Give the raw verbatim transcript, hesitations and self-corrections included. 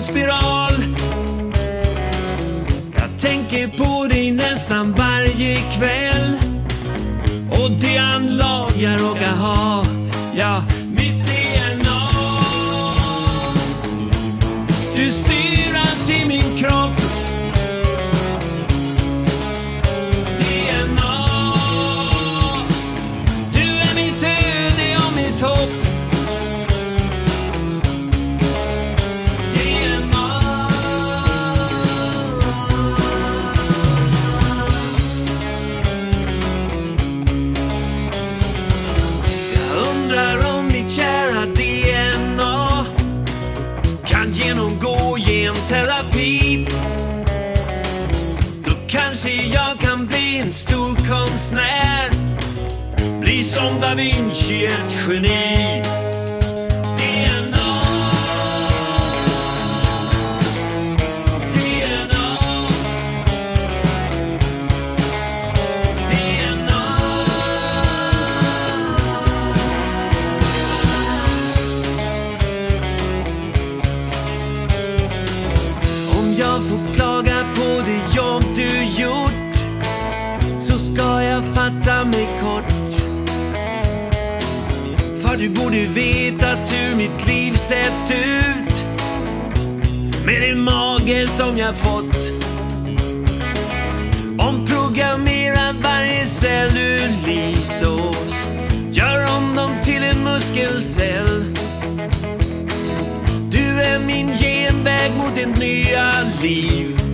spiral. Jag tänker på dig nästan varje kväll. Och det anlag jag råkar ha, ja, mitt D N A. Du styr allt i min kropp. D N A. Du är mitt öde och mitt hopp. D N A. Jag undrar om mitt kära D N A kan genomgå genterapi. Då kanske jag kan bli en stor konstnär, bli som Da Vinci, ett geni. D N A. D N A. D N A. Om jag får klaga på det jobb du gjort, så ska jag fatta mig kort. För du borde veta att hur mitt liv sett ut med din mage som jag fått. Omprogrammerat varje cellulit och gör om dem till en muskelcell. Du är min genväg mot ett nya liv.